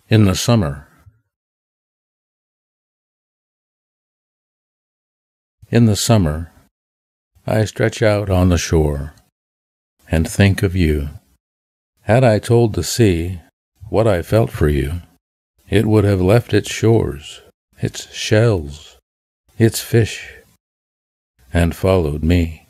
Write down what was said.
In the summer. In the summer, I stretch out on the shore and think of you. Had I told the sea what I felt for you, it would have left its shores, its shells, its fish, and followed me.